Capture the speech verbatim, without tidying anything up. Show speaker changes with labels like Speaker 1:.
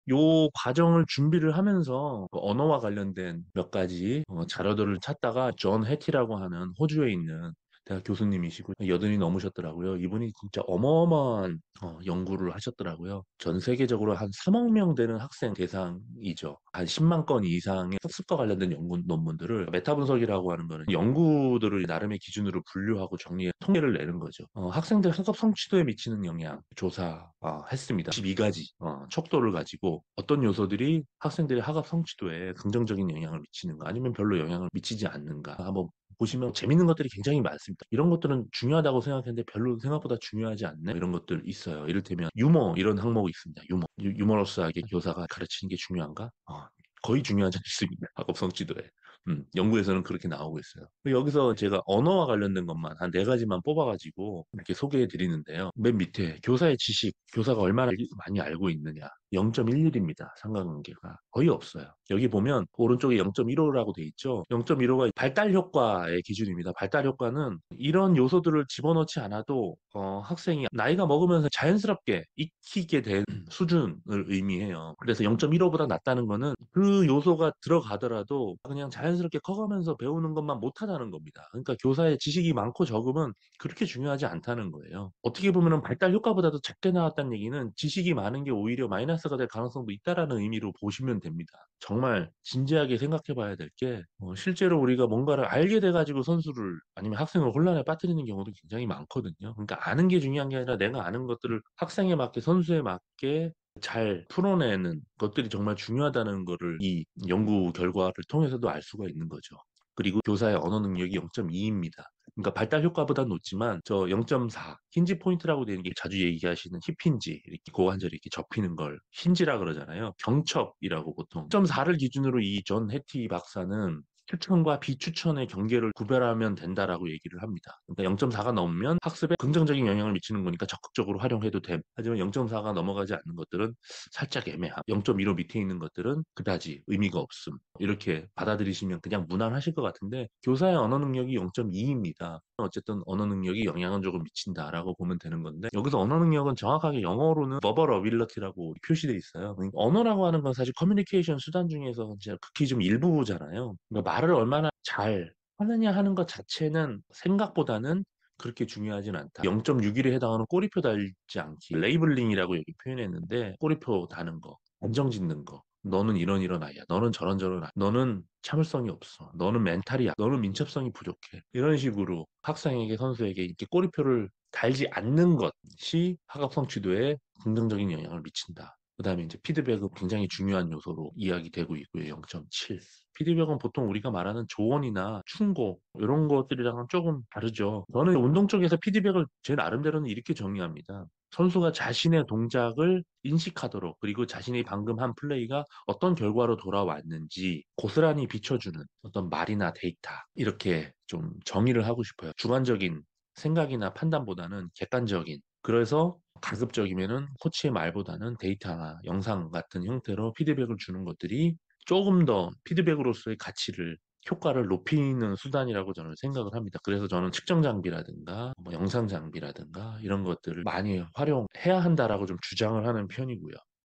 Speaker 1: 요 과정을 준비를 하면서 그 언어와 관련된 몇 가지 어, 자료들을 찾다가 존 해티라고 하는 호주에 있는 대학 교수님이시고 여든이 넘으셨더라고요. 이분이 진짜 어마어마한 어, 연구를 하셨더라고요. 전 세계적으로 한 삼억 명 되는 학생 대상이죠. 한 십만 건 이상의 학습과 관련된 연구 논문들을 메타 분석이라고 하는 거는 연구들을 나름의 기준으로 분류하고 정리해 통계를 내는 거죠. 어, 학생들 학업 성취도에 미치는 영향 조사했습니다. 십이 가지 어, 척도를 가지고 어떤 요소들이 학생들의 학업 성취도에 긍정적인 영향을 미치는가 아니면 별로 영향을 미치지 않는가 한번 보시면 재밌는 것들이 굉장히 많습니다. 이런 것들은 중요하다고 생각했는데 별로 생각보다 중요하지 않네 이런 것들 있어요. 이를테면 유머 이런 항목이 있습니다. 유머 유, 유머러스하게 교사가 가르치는 게 중요한가? 어, 거의 중요하지 않습니다. 학업 성취도에. 음, 연구에서는 그렇게 나오고 있어요. 여기서 제가 언어와 관련된 것만 한 네 가지만 뽑아가지고 이렇게 소개해 드리는데요. 맨 밑에 교사의 지식, 교사가 얼마나 많이 알고 있느냐. 영 점 일일입니다. 상관관계가 거의 없어요. 여기 보면 오른쪽에 영 점 일오라고 돼 있죠. 영 점 일오가 발달 효과의 기준입니다. 발달 효과는 이런 요소들을 집어넣지 않아도 어, 학생이 나이가 먹으면서 자연스럽게 익히게 된 수준을 의미해요. 그래서 영 점 일오보다 낮다는 거는 그 요소가 들어가더라도 그냥 자연스럽게 커가면서 배우는 것만 못하다는 겁니다. 그러니까 교사의 지식이 많고 적으면 그렇게 중요하지 않다는 거예요. 어떻게 보면 발달 효과보다도 작게 나왔다는 얘기는 지식이 많은 게 오히려 마이너스가 될 가능성도 있다라는 의미로 보시면 됩니다. 정말 진지하게 생각해 봐야 될 게 실제로 우리가 뭔가를 알게 돼가지고 선수를 아니면 학생을 혼란에 빠뜨리는 경우도 굉장히 많거든요. 그러니까 아는 게 중요한 게 아니라 내가 아는 것들을 학생에 맞게 선수에 맞게 잘 풀어내는 것들이 정말 중요하다는 거를 이 연구 결과를 통해서도 알 수가 있는 거죠. 그리고 교사의 언어 능력이 영 점 이입니다. 그러니까 발달 효과보다 높지만 저 영 점 사 힌지 포인트라고 되는 게 자주 얘기하시는 힙힌지 이렇게 고관절이 이렇게 접히는 걸 힌지라 그러잖아요. 경첩이라고 보통 영 점 사를 기준으로 이 존 해티 박사는 추천과 비추천의 경계를 구별하면 된다라고 얘기를 합니다. 그러니까 영 점 사가 넘으면 학습에 긍정적인 영향을 미치는 거니까 적극적으로 활용해도 됨. 하지만 영 점 사가 넘어가지 않는 것들은 살짝 애매함. 영 점 일오 밑에 있는 것들은 그다지 의미가 없음. 이렇게 받아들이시면 그냥 무난하실 것 같은데 교사의 언어 능력이 영 점 이입니다. 어쨌든 언어 능력이 영향은 조금 미친다라고 보면 되는 건데 여기서 언어 능력은 정확하게 영어로는 verbal ability라고 표시되어 있어요. 그러니까 언어라고 하는 건 사실 커뮤니케이션 수단 중에서 진짜 극히 좀 일부잖아요. 그러니까 말을 얼마나 잘 하느냐 하는 것 자체는 생각보다는 그렇게 중요하진 않다. 영 점 육일에 해당하는 꼬리표 달지 않기. 레이블링이라고 여기 표현했는데 꼬리표 다는 거, 안정 짓는 거. 너는 이런 이런 아이야. 너는 저런 저런 아이야. 너는 참을성이 없어. 너는 멘탈이야. 너는 민첩성이 부족해. 이런 식으로 학생에게 선수에게 이렇게 꼬리표를 달지 않는 것이 학업 성취도에 긍정적인 영향을 미친다. 그 다음에 이제 피드백은 굉장히 중요한 요소로 이야기되고 있고요. 영 점 칠. 피드백은 보통 우리가 말하는 조언이나 충고 이런 것들이랑은 조금 다르죠. 저는 운동 쪽에서 피드백을 제 나름대로는 이렇게 정의합니다. 선수가 자신의 동작을 인식하도록 그리고 자신이 방금 한 플레이가 어떤 결과로 돌아왔는지 고스란히 비춰주는 어떤 말이나 데이터 이렇게 좀 정의를 하고 싶어요. 주관적인 생각이나 판단보다는 객관적인 그래서 가급적이면은 코치의 말보다는 데이터나 영상 같은 형태로 피드백을 주는 것들이 조금 더 피드백으로서의 가치를 효과를 높이는 수단이라고 저는 생각을 합니다. 그래서 저는 측정 장비라든가 뭐 영상 장비라든가 이런 것들을 많이 활용해야 한다라고 좀 주장을 하는 편이고요.